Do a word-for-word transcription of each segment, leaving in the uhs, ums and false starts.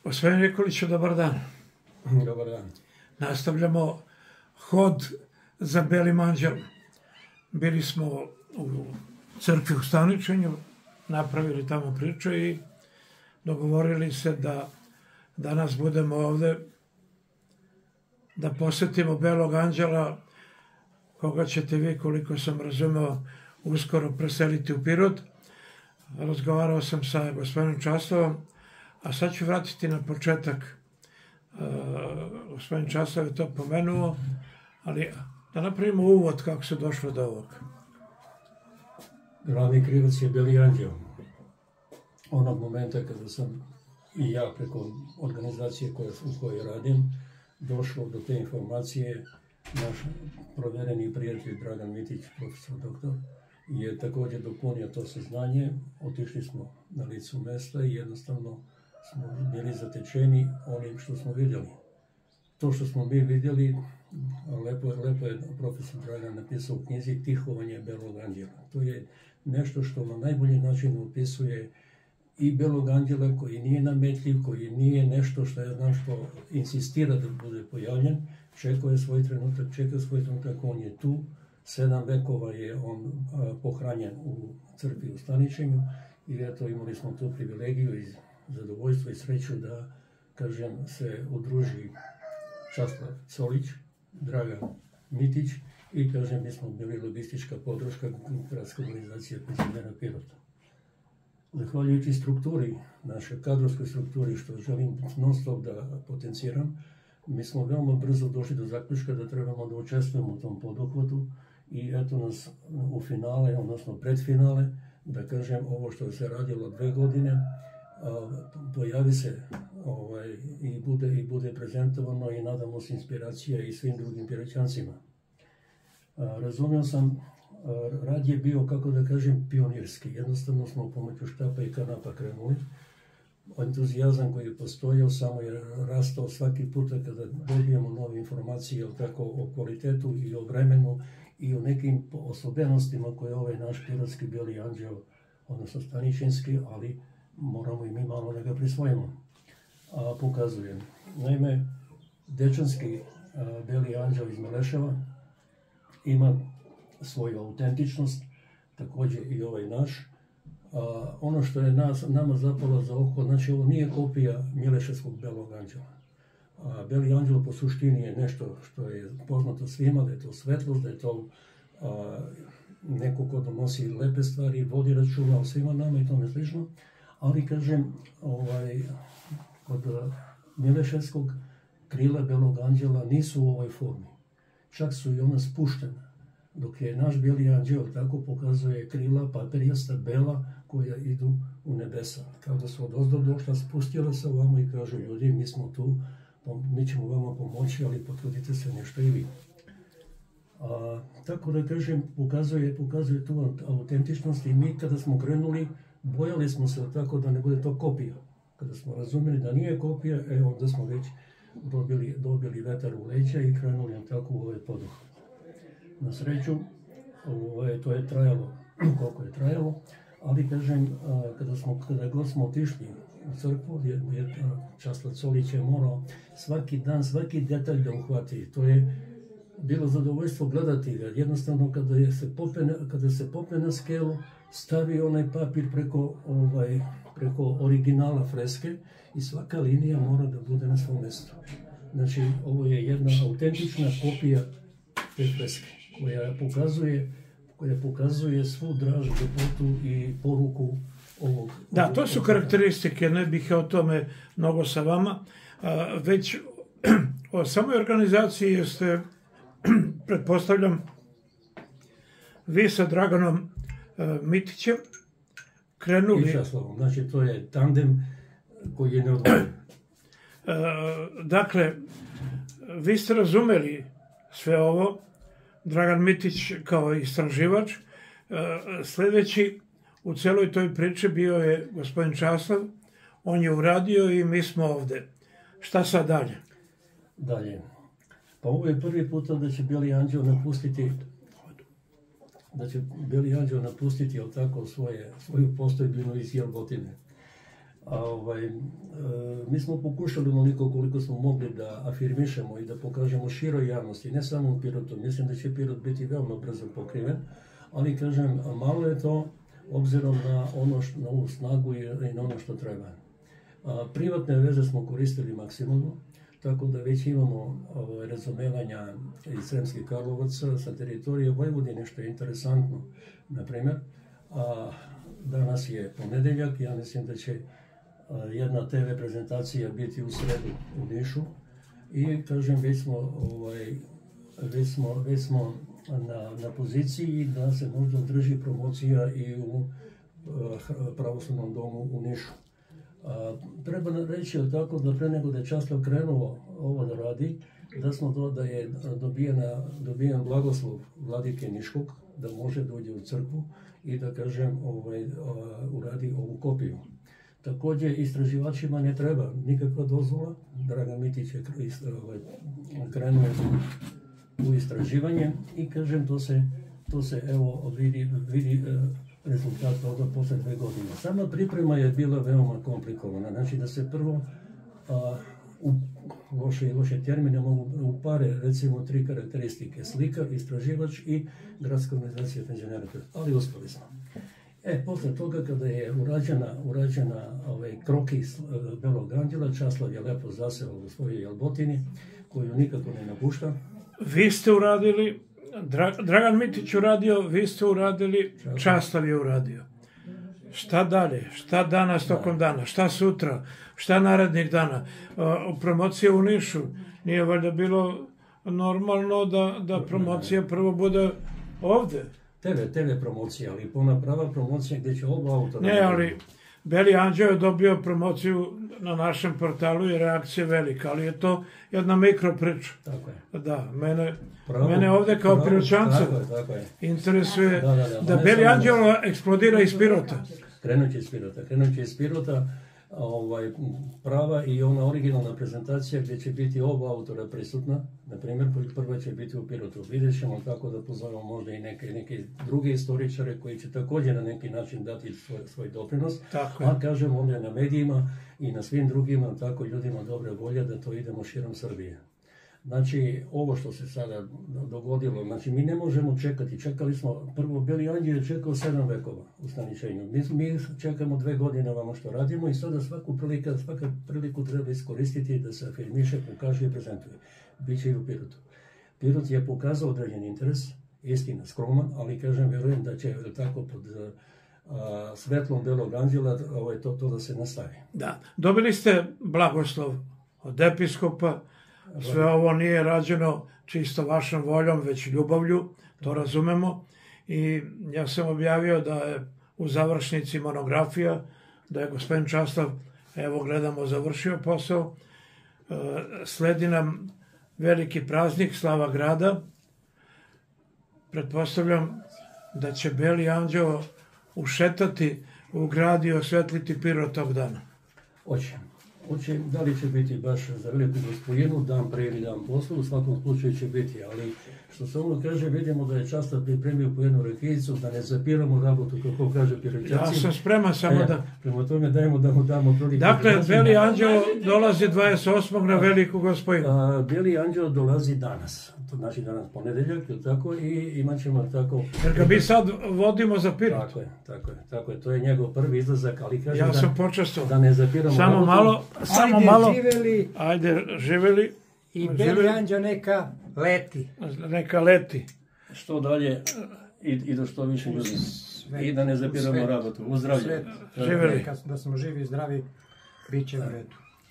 Gospodin Nikoliću, dobar dan. Dobar dan. Nastavljamo hod za Belim anđelom. Bili smo u crkvi u Staničenju, napravili tamo priču i dogovorili se da danas budemo ovde da posetimo Belog anđela, koga ćete vi, koliko sam razumeo, uskoro preseliti u Pirot. Razgovarao sam sa gospodinom Časlavom, a sad ću vratiti na početak. Gospodin Časlav je to pomenuo, ali da napravimo uvod kako se došlo do ovog. Glavni krivac je Beli anđel. Onog momenta kada sam i ja preko organizacije u kojoj radim došlo do te informacije, naš provereni prijatelj Dragan Mitić, profesor doktor, je također dopunio to saznanje. Otišli smo na licu mesta i jednostavno smo bili zatečeni onim što smo vidjeli. To što smo mi vidjeli, lepo, lepo je profesor Dragan napisao u knjizi Tihovanje Belog anđela. To je nešto što na najbolji način opisuje i Belog anđela koji nije nametljiv, koji nije nešto što je znam što insistira da bude pojavljen, čekao je svoj trenutak, čekao svoj trenutak, on je tu. Sedam vekova je on a, pohranjen u crkvi u Staničenju i eto imali smo tu privilegiju i zadovoljstvo i sreću da, kažem, se udruži Časlav Solić, Dragan Mitić i, kažem, mi smo bili logistička podrška gradske organizacije penzionera Pirota. Zahvaljujući strukturi, našoj kadrovskoj strukturi, što želim non stop da potenciram, mi smo veoma brzo došli do zaključka da trebamo da učestvujemo u tom poduhvatu i eto nas u finale, odnosno predfinale, da kažem, ovo što se radilo dve godine, a, pojavi se ovaj, i, bude, i bude prezentovano i nadamo se inspiracija i svim drugim Piroćancima. A, razumio sam, a, rad je bio, kako da kažem, pionirski. Jednostavno smo pomoću štapa i kanapa krenuli. Entuzijazam koji je postojao samo je rastao svaki puta kada dobijemo nove informacije, jel tako, o kvalitetu i o vremenu i o nekim osobenostima koje ovaj naš pirotski Beli anđel, odnosno staničinski, ali moramo i mi malo da ga prisvojimo. A, pokazujem. Naime, dečanski a, Beli anđel iz Meleševa ima svoju autentičnost, također i ovaj naš. A, ono što je nas, nama zapalo za oko, znači ovo nije kopija Mileševskog Belog anđela. A, Beli anđel po suštini je nešto što je poznato svima, da je to svetlost, da je to a, neko ko donosi lepe stvari, vodi računa o svima nama i tome slično. Ali, kažem, ovaj, kod Mileševskog krila Belog anđela nisu u ovoj formi. Čak su i ona spuštena. Dok je naš Beli anđel tako pokazuje krila papirijasta bela koja idu u nebesa. Kao da su od ozdo došla, spustila se ovamo i kažu ljudi, mi smo tu, mi ćemo vama pomoći, ali potrudite se nešto i vi. A, tako da kažem, pokazuje, pokazuje tu autentičnost i mi kada smo krenuli, bojali smo se tako da ne bude to kopija. Kada smo razumeli da nije kopija, e, onda smo već dobili, dobili vetar u leđa i krenuli tako u ovaj poduhvat. Na sreću, ovaj, to je trajalo koliko je trajalo, ali kažem, kada, smo, kada god smo otišli u crkvu, jer Časlav Solić je morao svaki dan, svaki detalj da uhvati. To je bilo zadovoljstvo gledati ga. Jednostavno, kada, je se, popne, kada se popne na skelu, stavi onaj papir preko, ovaj, preko originala freske i svaka linija mora da bude na svom mjestu. Znači, ovo je jedna autentična kopija te freske koja pokazuje, koja pokazuje svu draž, ljepotu i poruku ovog... Da, to su karakteristike, ne bih o tome mnogo sa vama, a, već o samoj organizaciji jeste, pretpostavljam, vi sa Draganom a, Mitićem krenuli... I Časlavom, znači to je tandem koji je neodvojen. Dakle, vi ste razumeli sve ovo, Dragan Mitić kao istraživač. Sljedeći u celoj toj priči bio je gospodin Časlav. On je uradio i mi smo ovde. Šta sad dalje? Dalje. Pa ovo je prvi puta da će Beli anđel napustiti da će Beli anđel napustiti, jel tako, svoje, svoju postojbinu iz Jelbotine. A, ovaj, e, mi smo pokušali onoliko koliko smo mogli da afirmišemo i da pokažemo široj javnosti, ne samo u Pirotu. Mislim da će Pirot biti veoma brzo pokriven, ali kažem, malo je to obzirom na ono što, na ovu snagu i, i na ono što treba. A, privatne veze smo koristili maksimalno, tako da već imamo ovaj, razumevanja iz Sremskih Karlovaca sa teritorije Vojvodine, što je interesantno, na primjer. A, danas je ponedeljak, ja mislim da će jedna te ve prezentacija biti u sredu u Nišu i kažem već smo, ovaj, već smo, već smo na, na poziciji da se možda drži promocija i u uh, pravoslavnom domu u Nišu. A, treba reći tako da pre nego da je Časlav krenuo ovo da radi, da smo to da je dobijena, dobijen blagoslov vladike Niškog, da može dođe u crkvu i da kažem ovaj, uh, uradi ovu kopiju. Također istraživačima ne treba nikakva dozvola. Dragan Mitić je krenuo u istraživanje i kažem to se, to se evo vidi, vidi rezultat toga posle dve godine. Sama priprema je bila veoma komplikovana. Znači da se prvo a, u loše i loše termine mogu upare recimo tri karakteristike: slika, istraživač i gradska organizacija penzionera. Ali uspeli smo. E, posle toga kada je urađena, urađena ovaj, krokis Belog anđela, Časlav je lepo zaseo u svojoj Jelbotini, koju nikako ne napušta. Vi ste uradili, Dra, Dragan Mitić uradio, vi ste uradili, Časlav, Časlav je uradio. Šta dalje? Šta danas tokom dana? Šta sutra? Šta narednih dana? Uh, promocija u Nišu. Nije valjda bilo normalno da, da promocija prvo bude ovde? te ve, te ve promocija, ali puna prava promocija gdje će oba autora... Ne, ali Beli Anđeo je dobio promociju na našem portalu i reakcija velika, ali je to jedna mikro priča. Tako je. Da, mene, pravo, mene ovdje kao Piroćanca interesuje da, da, da, da Beli Anđeo eksplodira iz Pirota. Krenut će iz Pirota, krenut će iz Pirota. Ovaj, prava i ona originalna prezentacija gdje će biti oba autora prisutna, na primjer, prva će biti u Pirotu. Vidjet ćemo kako da pozovemo možda i neke, neke druge istoričare koji će također na neki način dati svoj, svoj doprinos, a kažem ovdje na medijima i na svim drugima, tako ljudima dobre volje da to idemo širom Srbije. Znači, ovo što se sada dogodilo, znači mi ne možemo čekati, čekali smo, prvo Beli Anđeo je čekao sedam vekova u staničenju. Mi, mi čekamo dve godine ovamo što radimo i sada svaku priliku, svaka priliku treba iskoristiti da se afirmiše, pokaže i prezentuje. Biće i u Pirotu. Pirot je pokazao određen interes, istina skroman, ali kažem, vjerujem da će tako pod a, svetlom Belog Anđela ovaj, to, to da se nastavi. Da, dobili ste blagoslov od episkopa. Sve ovo nije rađeno čisto vašom voljom, već ljubavlju, to razumemo. I ja sam objavio da je u završnici monografija, da je gospodin Časlav, evo gledamo, završio posao. Sledi nam veliki praznik Slava grada. Pretpostavljam da će Beli Anđeo ušetati u grad i osvetliti Pirot tog dana. Hoće. Hoće, da li će biti baš za veliku gospodinu, dan pre ili dan posle, u svakom slučaju će biti, ali što se ono kaže, vidimo da je Časlav pripremio po jednu rekijicu, da ne zapiramo rabotu, kako kaže Piroćanci. Ja sam spreman samo da... Prema tome dajemo da mu damo priliku. Dakle, Beli Anđeo dolazi dvadeset osmog na veliku gospodinu. A, Beli Anđeo dolazi danas, to znači danas ponedeljak, tako, i imat ćemo tako... Jer ga mi sad vodimo za Pirot. Tako je, tako je, tako je, to je njegov prvi izlazak, ali kaže ja da, sam počesto. Da ne zapiramo samo rabotu. Malo, samo ajde, malo. Živeli. Ajde, živeli. I Beli Anđeo neka leti. Neka leti. Što dalje i, i do što više ljudi. I da ne zapiramo rabotu. U zdravlje. Živeli. Da smo živi i zdravi, bit će u redu.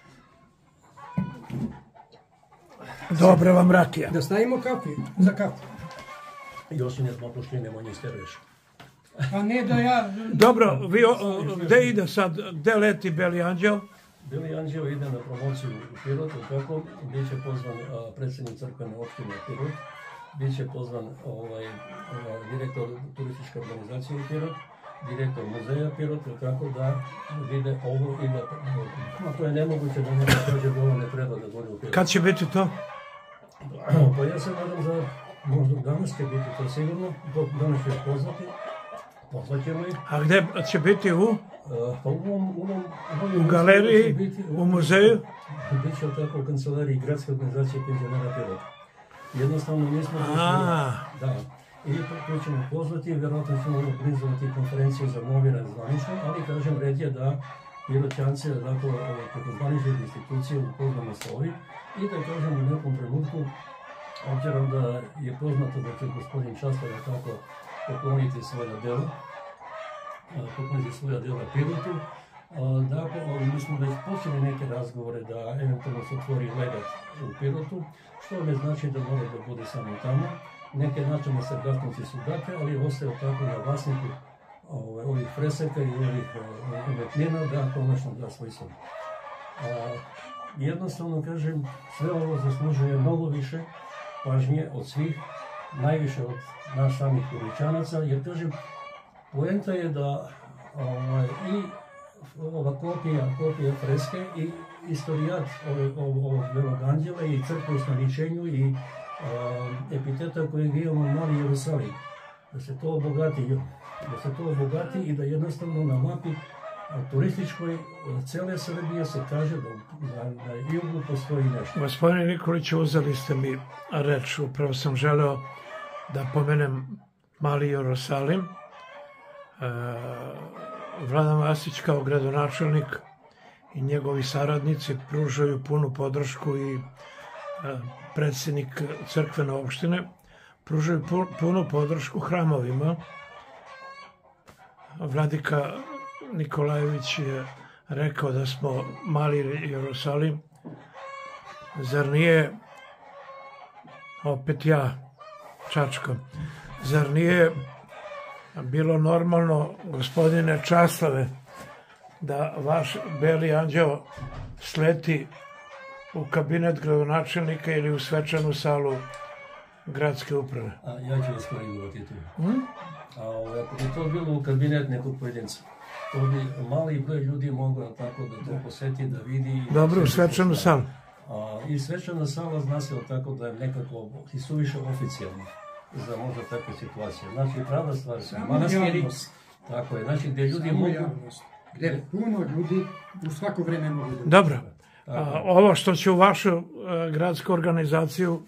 Dobro vam rakija. Da stavimo kafu, za kafu. Još ne smo pošli, nemoj nje steruješ. A ne da ja... Dobro, vi, gde ide sad, gde leti Beli Anđeo? Beli Anđeo ide na promociju u Pirot, tako, bit će pozvan a, predsjednik crkvene opštine Pirot, bit će pozvan ovaj, a, direktor turističke organizacije u Pirot, direktor muzeja Pirot, tako da vide ovo i da... A to je nemoguće da ne kaže da ovo ne treba da dođe u Pirot. Kad će biti to? Pa ja se nadam za možda danas će biti to sigurno, dok danas ću poznati. pozvaćemo ih. A gde će biti u? Pa u ovom, u ovom, u galeriji, biti, u muzeju? Biće tako u kancelariji Gradske organizacije penzionera Pirota. Jednostavno mi smo da, i to ćemo pozvati, vjerojatno ćemo organizovati konferenciju za novinare zvanično, ali kažem, red je da Piroćance, dakle, preko zvaničnih institucija upoznamo sa ovim i da kažem u nekom trenutku, obzirom da je poznato da će gospodin Časlav tako pokloniti svoja dela, pokloniti svoja dela Pirotu, dakle, mi smo već počeli neke razgovore da eventualno se otvori legat u Pirotu, što ne znači da mora da bude samo tamo. Neke načine se gatnici su date, ali ostaje tako na vlasniku ovih freseka i ovih umetnina da konačno da svoj sud. Jednostavno kažem, sve ovo zaslužuje mnogo više pažnje od svih, najviše od nas samih Pirićanaca, jer kažem, poenta je da i ova kopija, kopija freske i istorijat ovog Belog anđela i crkvu u Snaličenju i epiteta kojeg imamo Mali Jerusalim, da se to obogati, da se to obogati i da jednostavno na mapi turističkoj cele Srbije se kaže da na jugu postoji nešto. Gospodine Nikoliću, uzeli ste mi reč, upravo sam želeo da pomenem Mali Jerusalim. Vladan Vasić kao gradonačelnik i njegovi saradnici pružaju punu podršku i predsjednik crkvene opštine pružaju punu podršku hramovima. Vladika Nikolajević je rekao da smo Mali Jerusalim. Zar nije, opet ja, Čačko, zar nije bilo normalno, gospodine Časlave, da vaš Beli anđeo sleti u kabinet gradonačelnika ili u svečanu salu gradske uprave? Ja ću vas koriguoti tu. Ako bi to bilo u kabinet nekog pojedinca, to bi mali broj ljudi mogao tako da to poseti, da vidi. Dobro, u svečanu salu. I svečana sala zna se tako da je nekako i suviše oficijalno za možda takve situacije. Znači, prava stvar su manastiri, tako je, znači gdje ljudi mogu... Gdje puno ljudi u svako vreme mogu doći. Dobro. Ovo što će u vašu gradsku organizaciju,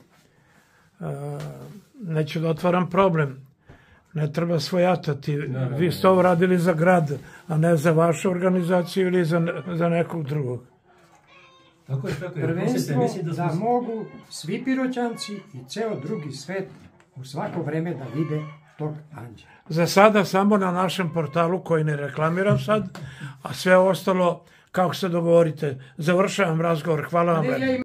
neću da otvaram problem, ne treba svojatati. Vi ste ovo radili za grad, a ne za vašu organizaciju ili za nekog drugog. Prvenstvo da mogu svi Piroćanci i ceo drugi svet u svako vreme da vide tog anđela. Za sada samo na našem portalu koji ne reklamiram sad, a sve ostalo kako se dogovorite. Završavam razgovor. Hvala vam.